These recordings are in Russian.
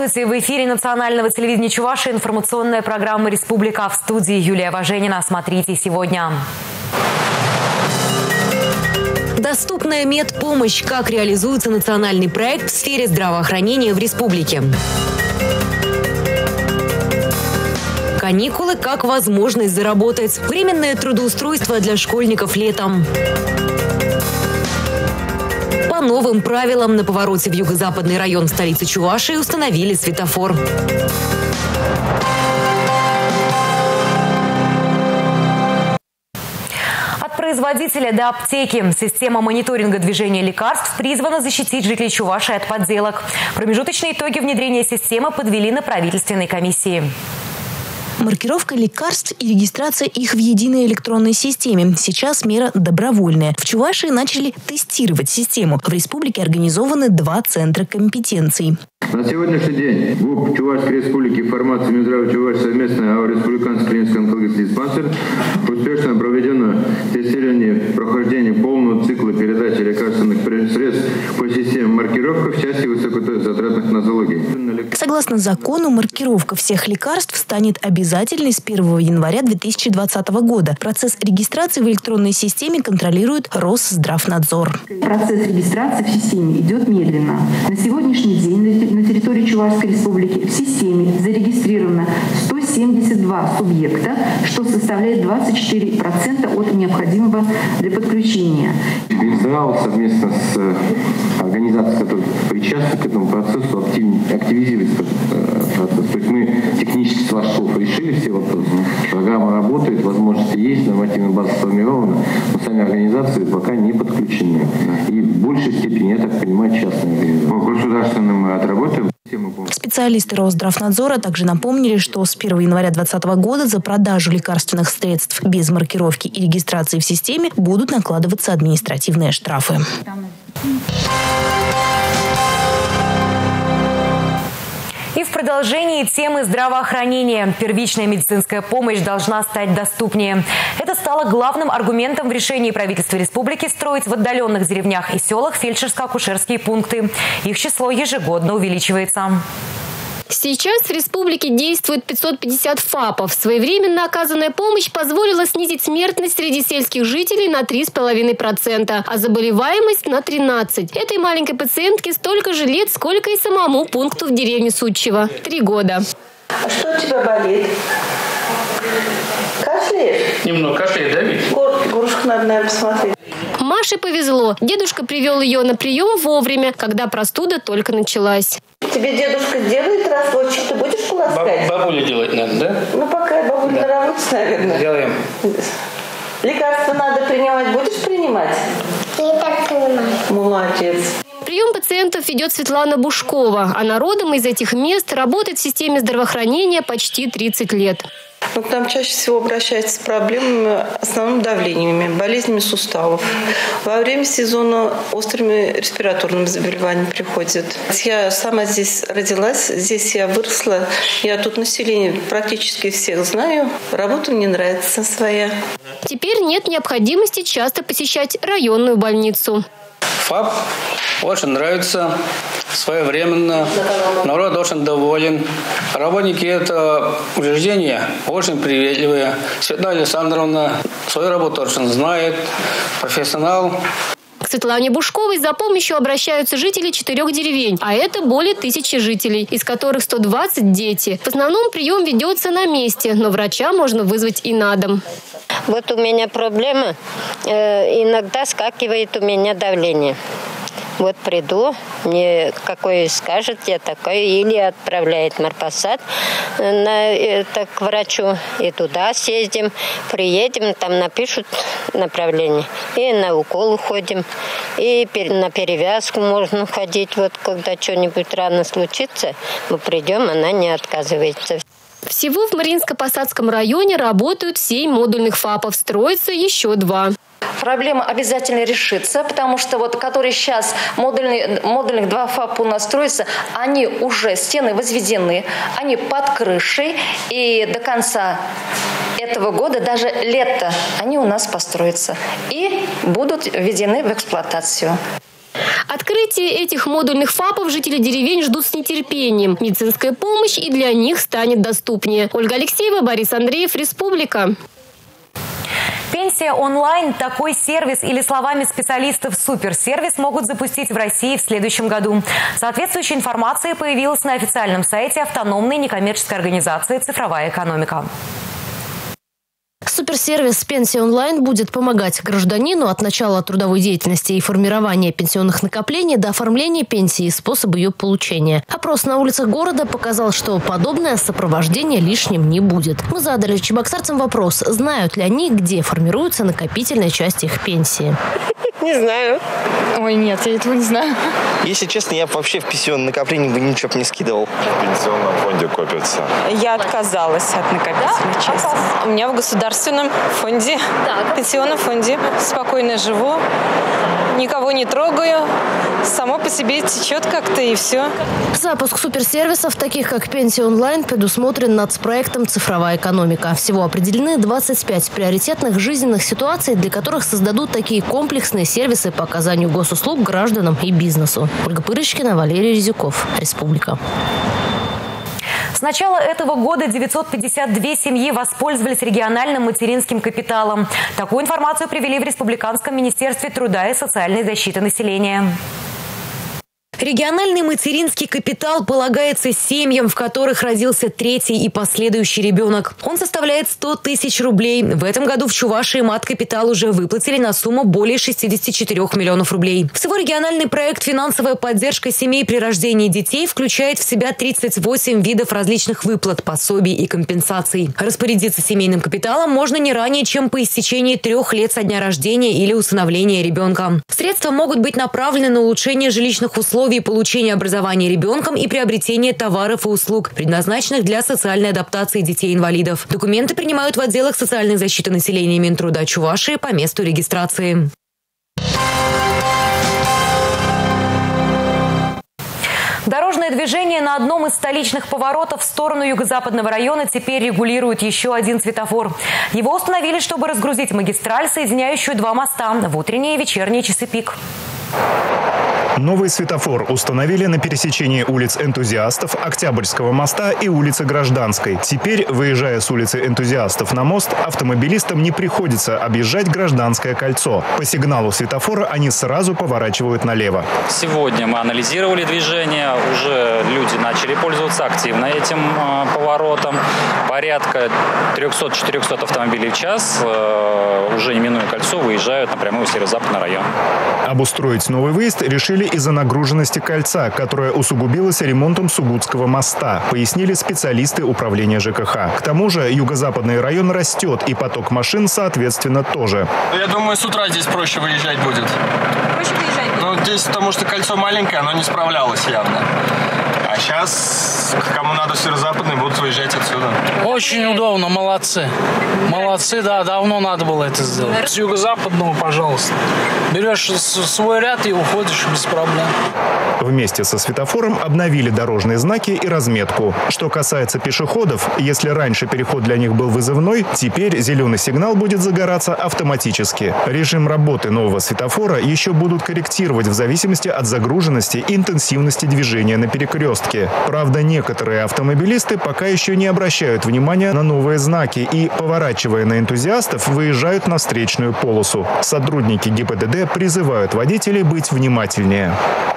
Здравствуйте! В эфире национального телевидения Чувашии информационная программа «Республика». В студии Юлия Важенина. Смотрите сегодня. Доступная медпомощь. Как реализуется национальный проект в сфере здравоохранения в республике. Каникулы как возможность заработать. Временное трудоустройство для школьников летом. По новым правилам на повороте в юго-западный район столицы Чувашии установили светофор. От производителя до аптеки. Система мониторинга движения лекарств призвана защитить жителей Чувашии от подделок. Промежуточные итоги внедрения системы подвели на правительственной комиссии. Маркировка лекарств и регистрация их в единой электронной системе. Сейчас мера добровольная. В Чувашии начали тестировать систему. В республике организованы 2 центра компетенций. На сегодняшний день ГУП Чувашской Республики «Фармация Минздрава Чувашии» совместно республиканский клинический онкологический диспансер успешно проведено тестирование прохождения полного цикла передачи лекарственных средств по системе маркировки в части высокозатратных нозологий. Согласно закону, маркировка всех лекарств станет обязательной с 1 января 2020 года. Процесс регистрации в электронной системе контролирует Росздравнадзор. Процесс регистрации в системе идет медленно. На сегодняшний день на территории Чувашской Республики в системе зарегистрировано 172 субъекта, что составляет 24% от необходимого для подключения. Минздрав совместно с организацией, которая причастна к этому процессу, активизирует процесс. То есть мы технически с Вашков решили все вопросы. Программа работает, возможности есть, нормативная база сформирована, но сами организации пока не подключены. И в большей степени, я так понимаю, частные организации. По государственным мы отработаем. Специалисты Росздравнадзора также напомнили, что с 1 января 2020 года за продажу лекарственных средств без маркировки и регистрации в системе будут накладываться административные штрафы. И в продолжении темы здравоохранения. Первичная медицинская помощь должна стать доступнее. Это стало главным аргументом в решении правительства республики строить в отдаленных деревнях и селах фельдшерско-акушерские пункты. Их число ежегодно увеличивается. Сейчас в республике действует 550 ФАПов. Своевременно оказанная помощь позволила снизить смертность среди сельских жителей на 3,5%, а заболеваемость на 13%. Этой маленькой пациентке столько же лет, сколько и самому пункту в деревне Сучево – 3 года. А что у тебя болит? Кашляешь? Немного кашляет, да, ведь? Горлышко надо, наверное, посмотреть. Маше повезло. Дедушка привел ее на прием вовремя, когда простуда только началась. Тебе дедушка делает растворчик, ты будешь полоскать? Бабуля делать надо, да? Ну, пока бабуля на работе, наверное. Сделаем. Лекарства надо принимать, будешь принимать? Я так понимаю. Молодец. Прием пациентов ведет Светлана Бушкова. Она родом из этих мест, работает в системе здравоохранения почти 30 лет. Ну, к нам чаще всего обращаются с проблемами, основным давлениями, болезнями суставов. Во время сезона острыми респираторными заболеваниями приходят. Я сама здесь родилась, здесь я выросла. Я тут население практически всех знаю. Работа мне нравится своя. Теперь нет необходимости часто посещать районную больницу. ФАП очень нравится, своевременно, народ очень доволен. Работники этого учреждения очень приветливые. Светлана Александровна свою работу очень знает, профессионал. К Светлане Бушковой за помощью обращаются жители 4 деревень, а это более 1000 жителей, из которых 120 дети. В основном прием ведется на месте, но врача можно вызвать и на дом. Вот у меня проблема, иногда скакивает у меня давление. Вот приду, мне какой скажет, я такой, или отправляет Марпасад к врачу, и туда съездим, приедем, там напишут направление, и на укол уходим, и на перевязку можно ходить, вот когда что-нибудь рано случится, мы придем, она не отказывается. Всего в Мариинско-Посадском районе работают 7 модульных ФАПов, строится еще 2. Проблема обязательно решится, потому что вот которые сейчас модульных 2 ФАПа у нас строятся, они уже, стены возведены, они под крышей, и до конца этого года, даже лето, они у нас построятся и будут введены в эксплуатацию. Открытие этих модульных ФАПов жители деревень ждут с нетерпением. Медицинская помощь и для них станет доступнее. Ольга Алексеева, Борис Андреев, Республика. Пенсия онлайн – такой сервис или, словами специалистов, суперсервис могут запустить в России в следующем году. Соответствующая информация появилась на официальном сайте автономной некоммерческой организации «Цифровая экономика». Суперсервис «Пенсия онлайн» будет помогать гражданину от начала трудовой деятельности и формирования пенсионных накоплений до оформления пенсии и способа ее получения. Опрос на улицах города показал, что подобное сопровождение лишним не будет. Мы задали чебоксарцам вопрос, знают ли они, где формируется накопительная часть их пенсии. Не знаю. Ой, нет, я этого не знаю. Если честно, я вообще в пенсионное накопление бы ничего не скидывал. В пенсионном фонде копится. Я отказалась от накопительной части. У меня в государственном фонде, пенсионном фонде. Спокойно живу, никого не трогаю. Само по себе течет как-то и все. Запуск суперсервисов, таких как «Пенсия онлайн», предусмотрен нацпроектом «Цифровая экономика». Всего определены 25 приоритетных жизненных ситуаций, для которых создадут такие комплексные сервисы по оказанию госуслуг гражданам и бизнесу. Ольга Пырочкина, Валерий Резюков, Республика. С начала этого года 952 семьи воспользовались региональным материнским капиталом. Такую информацию привели в Республиканском министерстве труда и социальной защиты населения. Региональный материнский капитал полагается семьям, в которых родился третий и последующий ребенок. Он составляет 100 тысяч рублей. В этом году в Чувашии мат-капитал уже выплатили на сумму более 64 миллионов рублей. Всего региональный проект «Финансовая поддержка семей при рождении детей» включает в себя 38 видов различных выплат, пособий и компенсаций. Распорядиться семейным капиталом можно не ранее, чем по истечении 3 лет со дня рождения или усыновления ребенка. Средства могут быть направлены на улучшение жилищных условий, получения образования ребенком и приобретения товаров и услуг, предназначенных для социальной адаптации детей-инвалидов. Документы принимают в отделах социальной защиты населения Минтруда Чувашии по месту регистрации. Дорожное движение на одном из столичных поворотов в сторону юго-западного района теперь регулирует еще один светофор. Его установили, чтобы разгрузить магистраль, соединяющую 2 моста в утренние и вечерние часы пик. Новый светофор установили на пересечении улиц Энтузиастов, Октябрьского моста и улицы Гражданской. Теперь, выезжая с улицы Энтузиастов на мост, автомобилистам не приходится объезжать Гражданское кольцо. По сигналу светофора они сразу поворачивают налево. Сегодня мы анализировали движение, уже люди начали пользоваться активно этим поворотом. Порядка 300-400 автомобилей в час, уже не минуя кольцо, выезжают напрямую в северо-западный район. Обустроить новый выезд решили из-за нагруженности кольца, которая усугубилась ремонтом Сугутского моста, пояснили специалисты управления ЖКХ. К тому же юго-западный район растет, и поток машин, соответственно, тоже. Я думаю, с утра здесь проще выезжать будет. Проще выезжать будет? Ну, здесь потому что кольцо маленькое, оно не справлялось явно. А сейчас, кому надо в северо-западный, будут выезжать отсюда. Очень удобно, молодцы. Молодцы, да, давно надо было это сделать. С юго-западного, пожалуйста. Берешь свой ряд и уходишь без проблем. Вместе со светофором обновили дорожные знаки и разметку. Что касается пешеходов, если раньше переход для них был вызывной, теперь зеленый сигнал будет загораться автоматически. Режим работы нового светофора еще будут корректировать в зависимости от загруженности и интенсивности движения на перекрестке. Правда, некоторые автомобилисты пока еще не обращают внимания на новые знаки и, поворачивая на Энтузиастов, выезжают на встречную полосу. Сотрудники ГИБДД призывают водителей быть внимательнее.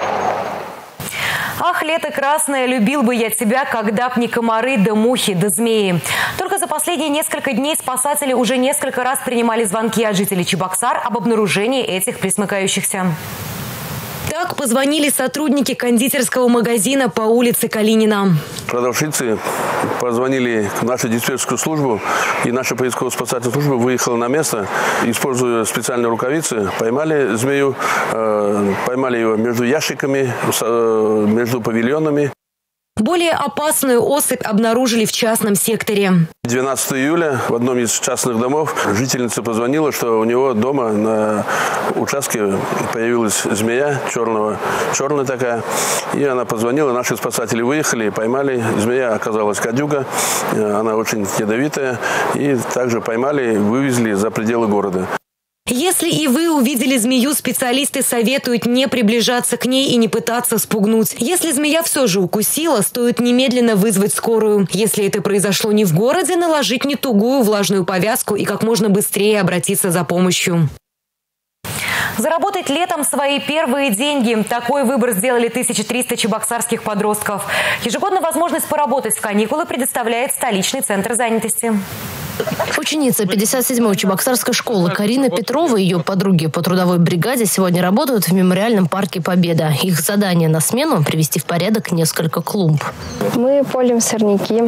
Ах, лето красное, любил бы я тебя, когда б не комары, да мухи, да змеи. Только за последние несколько дней спасатели уже несколько раз принимали звонки от жителей Чебоксар об обнаружении этих пресмыкающихся. Так позвонили сотрудники кондитерского магазина по улице Калинина. Продавщицы позвонили в нашу диспетчерскую службу, и наша поисково-спасательная служба выехала на место, используя специальные рукавицы, поймали змею, поймали ее между ящиками, между павильонами. Более опасную особь обнаружили в частном секторе. 12 июля в одном из частных домов жительница позвонила, что у него дома на участке появилась змея черная такая. И она позвонила, наши спасатели выехали, поймали. Змея оказалась гадюга, она очень ядовитая. И также поймали, вывезли за пределы города. Если и вы увидели змею, специалисты советуют не приближаться к ней и не пытаться спугнуть. Если змея все же укусила, стоит немедленно вызвать скорую. Если это произошло не в городе, наложить не тугую влажную повязку и как можно быстрее обратиться за помощью. Заработать летом свои первые деньги. Такой выбор сделали 1300 чебоксарских подростков. Ежегодно возможность поработать в каникулы предоставляет столичный центр занятости. Ученица 57-й чебоксарской школы Карина Петрова и ее подруги по трудовой бригаде сегодня работают в мемориальном парке «Победа». Их задание на смену – привести в порядок несколько клумб. Мы полим сорняки,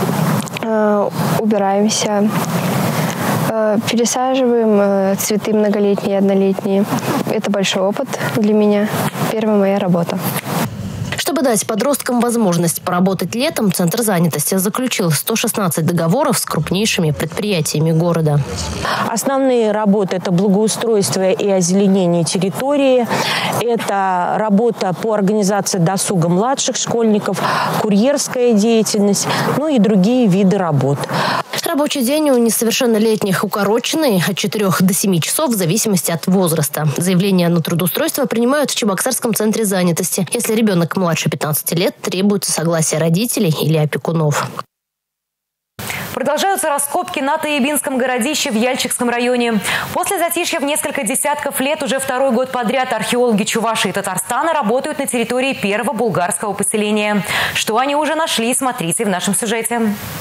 убираемся, пересаживаем цветы многолетние и однолетние. Это большой опыт для меня. Первая моя работа. Чтобы дать подросткам возможность поработать летом, Центр занятости заключил 116 договоров с крупнейшими предприятиями города. Основные работы – это благоустройство и озеленение территории, это работа по организации досуга младших школьников, курьерская деятельность, ну и другие виды работ. Рабочий день у несовершеннолетних укороченный от 4 до 7 часов в зависимости от возраста. Заявление на трудоустройство принимают в Чебоксарском центре занятости. Если ребенок младше 15 лет, требуется согласие родителей или опекунов. Продолжаются раскопки на Таебинском городище в Яльчикском районе. После затишья в несколько десятков лет уже второй год подряд археологи Чувашии и Татарстана работают на территории первого булгарского поселения. Что они уже нашли, смотрите в нашем сюжете.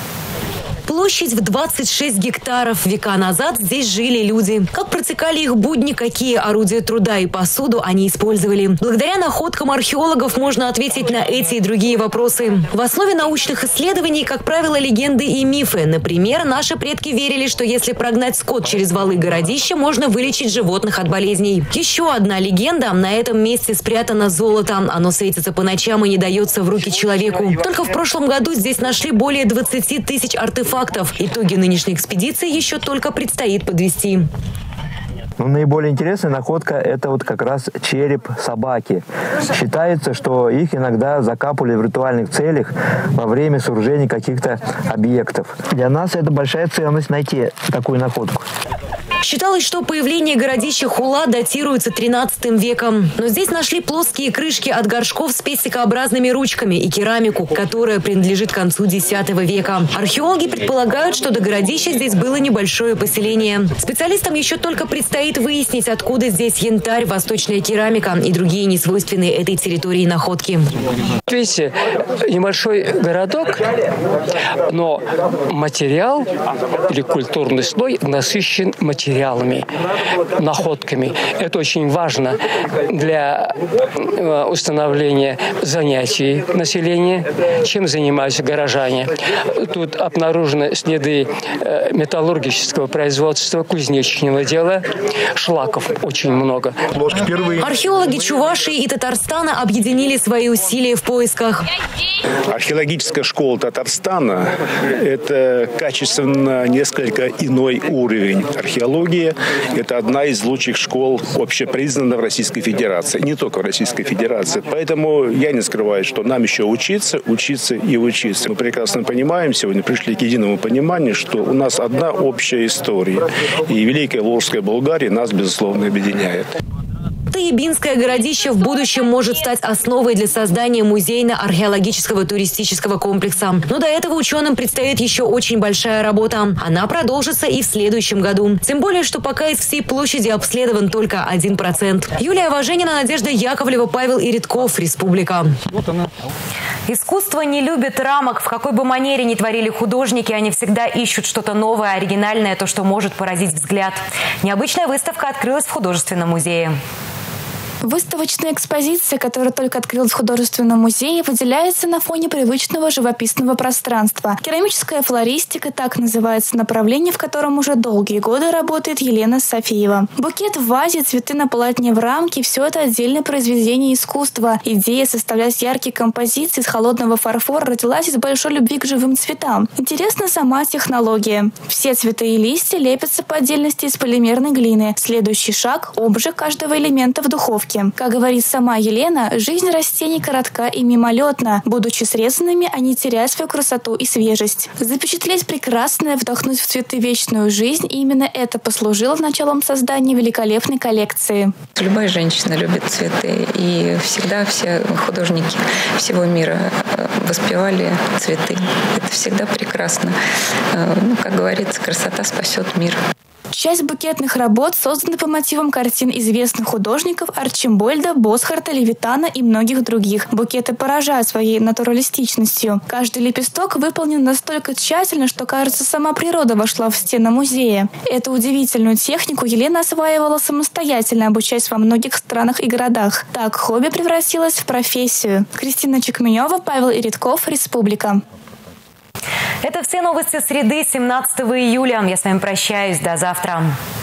Площадь в 26 гектаров. Века назад здесь жили люди. Как протекали их будни, какие орудия труда и посуду они использовали. Благодаря находкам археологов можно ответить на эти и другие вопросы. В основе научных исследований, как правило, легенды и мифы. Например, наши предки верили, что если прогнать скот через валы городища, можно вылечить животных от болезней. Еще одна легенда. На этом месте спрятано золото. Оно светится по ночам и не дается в руки человеку. Только в прошлом году здесь нашли более 20 тысяч артефактов. Итоги нынешней экспедиции еще только предстоит подвести. Наиболее интересная находка – это вот как раз череп собаки. Считается, что их иногда закапывали в ритуальных целях во время сооружения каких-то объектов. Для нас это большая ценность найти такую находку. Считалось, что появление городища Хула датируется 13 веком. Но здесь нашли плоские крышки от горшков с пестикообразными ручками и керамику, которая принадлежит к концу X века. Археологи предполагают, что до городища здесь было небольшое поселение. Специалистам еще только предстоит выяснить, откуда здесь янтарь, восточная керамика и другие несвойственные этой территории находки. Видите, небольшой городок, но материал или культурный слой насыщен материалами, находками. Это очень важно для установления занятий населения, чем занимаются горожане. Тут обнаружены следы металлургического производства, кузнечного дела, шлаков очень много. Археологи Чувашии и Татарстана объединили свои усилия в поисках. Археологическая школа Татарстана – это качественно несколько иной уровень археологии. Это одна из лучших школ, общепризнанных в Российской Федерации. Не только в Российской Федерации. Поэтому я не скрываю, что нам еще учиться и учиться. Мы прекрасно понимаем, сегодня пришли к единому пониманию, что у нас одна общая история. И Великая Волжская Булгария нас, безусловно, объединяет. Таебинское городище в будущем может стать основой для создания музейно-археологического туристического комплекса. Но до этого ученым предстоит еще очень большая работа. Она продолжится и в следующем году. Тем более, что пока из всей площади обследован только 1%. Юлия Важенина, Надежда Яковлева, Павел Иритков. Республика. Искусство не любит рамок. В какой бы манере ни творили художники, они всегда ищут что-то новое, оригинальное, то, что может поразить взгляд. Необычная выставка открылась в художественном музее. Выставочная экспозиция, которая только открылась в художественном музее, выделяется на фоне привычного живописного пространства. Керамическая флористика – так называется направление, в котором уже долгие годы работает Елена Софиева. Букет в вазе, цветы на полотне в рамке – все это отдельное произведение искусства. Идея составлять яркие композиции из холодного фарфора родилась из большой любви к живым цветам. Интересна сама технология. Все цветы и листья лепятся по отдельности из полимерной глины. Следующий шаг – обжиг каждого элемента в духовке. республики. Как говорит сама Елена, жизнь растений коротка и мимолетна. Будучи срезанными, они теряют свою красоту и свежесть. Запечатлеть прекрасное, вдохнуть в цветы вечную жизнь, и именно это послужило началом создания великолепной коллекции. Любая женщина любит цветы, и всегда все художники всего мира воспевали цветы. Это всегда прекрасно. Как говорится, красота спасет мир. Часть букетных работ создана по мотивам картин известных художников Арчимбольда, Босхарта, Левитана и многих других. Букеты поражают своей натуралистичностью. Каждый лепесток выполнен настолько тщательно, что, кажется, сама природа вошла в стены музея. Эту удивительную технику Елена осваивала самостоятельно, обучаясь во многих странах и городах. Так хобби превратилось в профессию. Кристина Чекменева, Павел Иритков, Республика. Это все новости среды, 17 июля. Я с вами прощаюсь. До завтра.